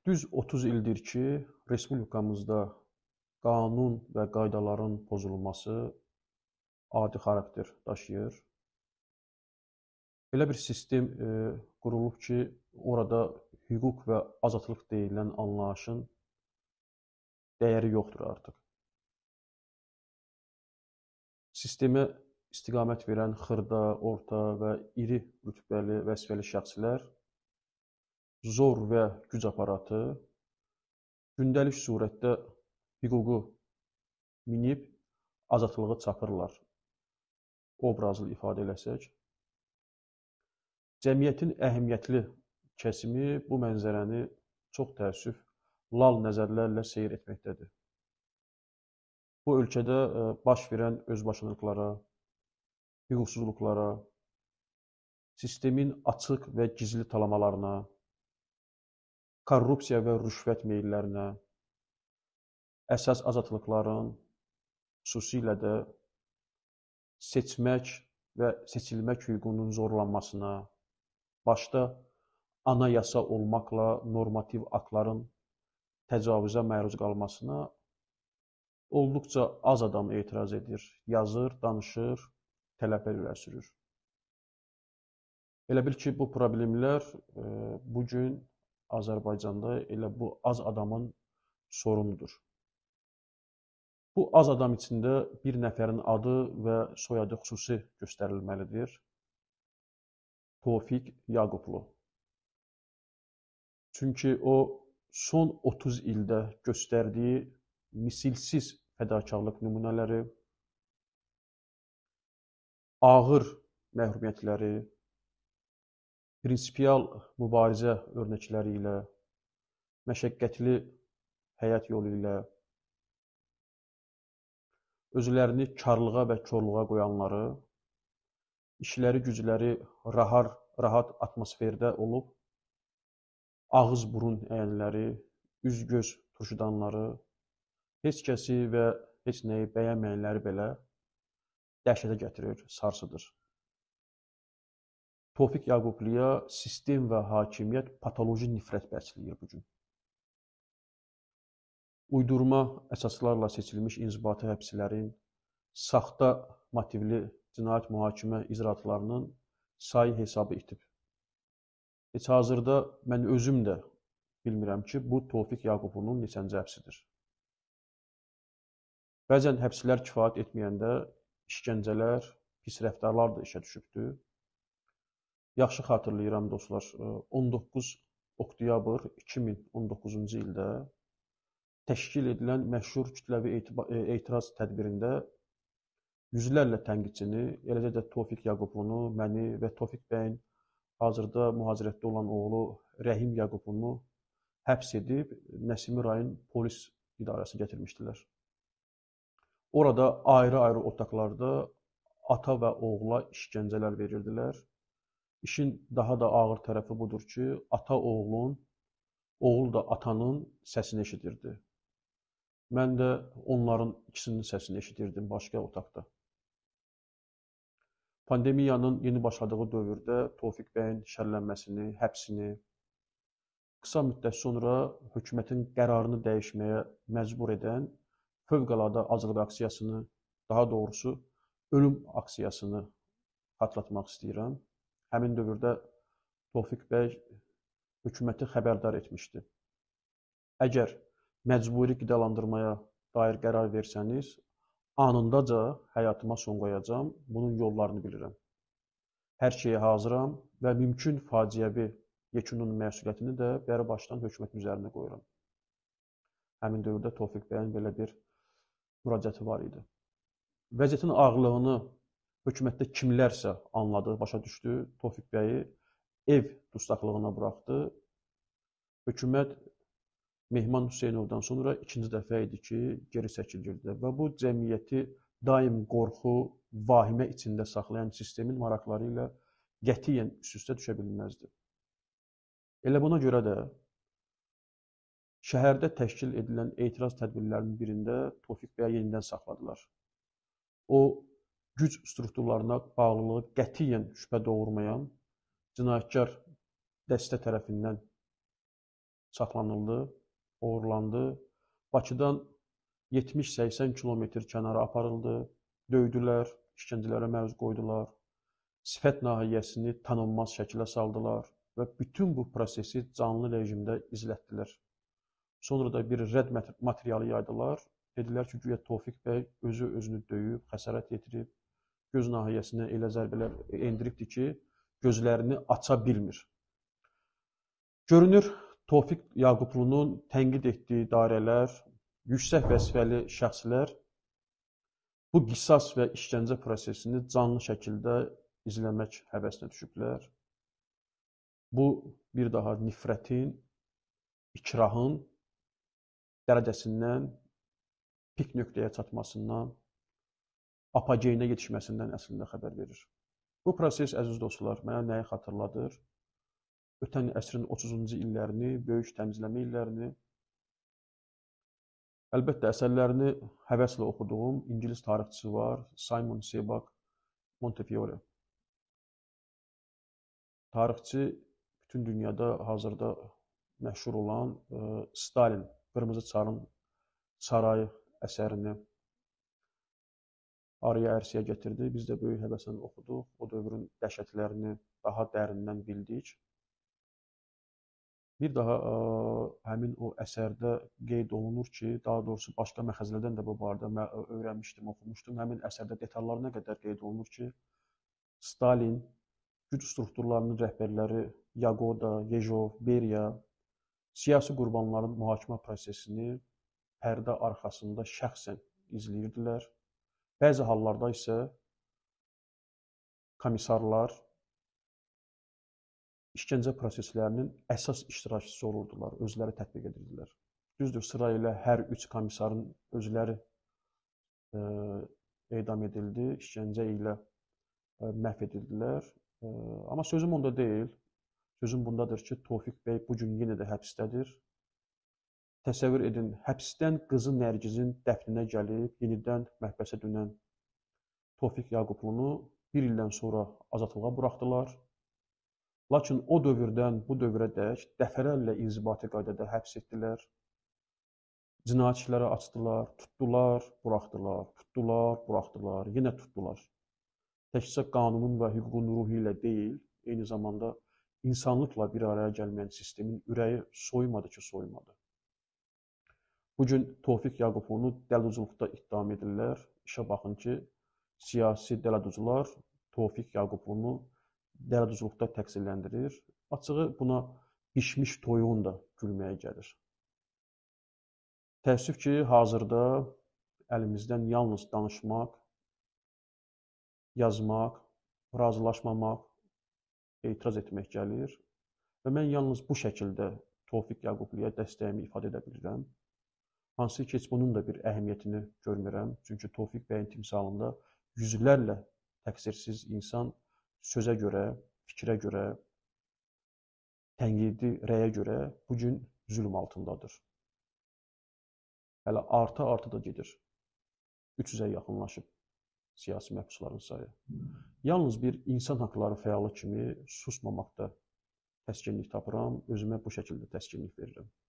Düz 30 ildir ki, respublikamızda qanun və qaydaların pozulması adi xarakter daşıyır. Belə bir sistem qurulub ki, orada hüquq və azadlıq deyilən anlayışın dəyəri yoxdur artıq. Sistemə istiqamət verən xırda, orta və iri rütbəli vəzifəli şəxslər zor və güc aparatı gündəlik surətdə hüququ minib azadlığı çapırlar. Obrazlı ifadə eləsək. Cəmiyyətin əhəmiyyətli kəsimi bu mənzərəni çox təəssüf lal nəzərlərlə seyr etməkdədir. Bu ölkədə baş verən özbaşınalıqlara, hüquqsuzluqlara, sistemin açıq və gizli talamalarına, korrupsiya və rüşvət meyillərinə, əsas azadlıqların, xüsusilə də seçmək və seçilmək hüququnun zorlanmasına, başda anayasa olmaqla normativ aktların təcavüzə məruz qalmasına olduqca az adam etiraz edir, yazır, danışır, tələblər irəli sürür. Elə bil ki, bu problemlər bugün Azərbaycanda elə bu az adamın sorunudur. Bu az adam içində bir nəfərin adı və soyadı xüsusi göstərilməlidir. Tofiq Yaqublu. Çünki o son 30 ildə göstərdiyi misilsiz fədakarlıq nümunələri, ağır məhrumiyyətləri, prinsipial mübarizə örnəkləri ilə, məşəqqətli həyat yolu ilə, özlərini karlığa və korluğa qoyanları, işləri, gücləri rahat atmosferdə olub, ağız-burun əyənləri, üz-göz turşudanları, heç kəsi və heç nəyi bəyənməyənləri belə dəhşətə gətirir, sarsıdır. Tofiq Yaqubluya sistem və hakimiyyət patoloji nifrət bəsləyir bugün. Uydurma əsaslarla seçilmiş inzibati həbslərin, saxta motivli cinayət mühakimə icraatlarının sayı hesabı itib. Heç hazırda mən özüm də bilmirəm ki, bu Tofiq Yaqublunun neçənci həbsidir. Bəzən həbslər kifayət etməyəndə işgəncələr, pis rəftarlar da işə düşübdür. Yaxşı xatırlayıram dostlar, 19 oktyabr 2019-cu ildə təşkil edilən məşhur kütləvi etiraz tədbirində yüzlərlə tənqidçini, eləcə də Tofiq Yaqublunu, məni və Tofiq bəyin hazırda mühacirətdə olan oğlu Rəhim Yaqublunu həbs edib Nəsimi rayon polis idarəsi gətirmişdilər. Orada ayrı-ayrı otaqlarda ata və oğula işgəncələr verirdilər. İşin daha da ağır tərəfi budur ki, ata oğlun, oğul da atanın səsini eşidirdi. Mən də onların ikisinin səsini eşidirdim başqa otaqda. Pandemiyanın yeni başladığı dövrdə Tofiq bəyin şərlənməsini, həbsini, qısa müddət sonra hökumətin qərarını dəyişməyə məcbur edən fövqəladə aclıq aksiyasını, daha doğrusu ölüm aksiyasını xatırlatmaq istəyirəm. Həmin dövrdə Tofiq bəy hökuməti xəbərdar etmişdi. Əgər məcburi qidalandırmaya dair qərar versəniz, anındaca həyatıma son qoyacağam, bunun yollarını bilirəm. Hər şeyə hazıram və mümkün faciəvi yekunun məsuliyyətini də bəri başdan hökumətin üzərinə qoyuram. Həmin dövrdə Tofiq bəyin belə bir müraciəti var idi. Vəziyyətin ağırlığını hökumətdə kimlərsə anladı, başa düşdü, Tofiq bəyi ev dustaqlığına buraxdı. Hökumət Mehman Hüseynovdan sonra ikinci dəfə idi ki, geri çəkilirdi və bu cəmiyyəti daim qorxu, vahimə içində saxlayan sistemin maraqları ilə qətiyyən üst-üstə düşə bilməzdi. Elə buna görə də şəhərdə təşkil edilən etiraz tədbirlərinin birində Tofiq bəyə yenidən saxladılar. O, güc strukturlarına bağlılığı qətiyyən şübhə doğurmayan cinayətkar dəstə tərəfindən saxlanıldı, oğurlandı. Bakıdan 70-80 kilometr kənara aparıldı, döydülər, işgəncələrə məruz qoydular, sifət nahiyəsini tanınmaz şəkilə saldılar və bütün bu prosesi canlı rejimdə izlətdilər. Sonra da bir rədd materialı yaydılar. Dedilər ki, güya Tofiq bəy özünü döyüb, xəsarət yetirib, göz nahiyəsinə elə zərbələr endiribdir ki, gözlərini aça bilmir. Görünür, Tofiq Yaqublunun tənqid etdiyi dairələr, yüksək vəzifəli şəxslər bu qisas və işgəncə prosesini canlı şəkildə izləmək həvəsinə düşüblər. Bu, bir daha nifrətin, ikrahın dərəcəsindən pik nöqtəyə çatmasından, apogeyinə yetişməsindən əslində xəbər verir. Bu proses, əziz dostlar, mənə nəyi xatırladır? Ötən əsrin 30-cu illərini, böyük təmizləmə illərini, əlbəttə əsərlərini həvəslə oxuduğum İngilis tarixçisi var, Simon Sebag Montefiore. Tarixçi bütün dünyada hazırda məşhur olan Stalin, Qırmızı Çarın Sarayı əsərini araya ərsəyə gətirdi. Biz də böyük həvəslə oxuduq. O dövrün dəhşətlərini daha dərindən bildik. Bir daha həmin o əsərdə qeyd olunur ki, daha doğrusu başqa məxəzlərdən də bu barədə öyrənmişdim, oxumuşdum. Həmin əsərdə detallarına qədər qeyd olunur ki, Stalin güc strukturlarının rəhbərləri Yagoda, Yejov, Beria siyasi qurbanların mühakimə prosesini pərdə arxasında şəxsən izləyirdilər. Bəzi hallarda isə komissarlar işgəncə proseslərinin əsas iştirakçısı olurdular, özləri tətbiq edirdilər. Düzdür, sırayla hər üç komissarın özləri edam edildi, işgəncə ilə məhv edildilər. Amma sözüm onda deyil. Sözüm bundadır ki, Tofiq bəy bugün yenə də həbsdədir. Təsəvvür edin, həbsdən qızı Nərgizin dəfninə gəlib, yenidən məhbəsə dönən Tofiq Yaqublunu bir ildən sonra azadlığa buraxdılar. Lakin o dövrdən bu dövrədək dəfələrlə inzibati qaydada həbs etdilər. Cinayət işləri açdılar, tutdular, buraxdılar, tutdular, buraxdılar, yenə tutdular. Təkcə qanunun və hüququn ruhu ilə deyil, eyni zamanda insanlıqla bir araya gəlməyən sistemin ürəyi soymadı ki, soymadı. Bugün Tofiq Yaqublunu dələduzluqda ittiham edirlər. İşə baxın ki, siyasi dələduzlar Tofiq Yaqublunu dələduzluqda təqsirləndirir. Açığı buna bişmiş toyuğun da gülməyə gəlir. Təəssüf ki, hazırda əlimizdən yalnız danışmaq, yazmaq, razılaşmamaq, etiraz etmək gəlir və mən yalnız bu şəkildə Tofiq Yaqubluya dəstəyimi ifadə edə bilirəm. Hansı ki, heç bunun da bir əhəmiyyətini görmürəm. Çünki Tofiq bəyin timsalında yüzlərlə təqsirsiz insan sözə görə, fikrə görə, tənqidi rəyə görə bugün zülm altındadır. Hələ artı da gedir. 300-ə yaxınlaşıb siyasi məhbusların sayı. Yalnız bir insan haqları fəalı kimi susmamaqda təskinlik tapıram, özümə bu şəkildə təskinlik verirəm.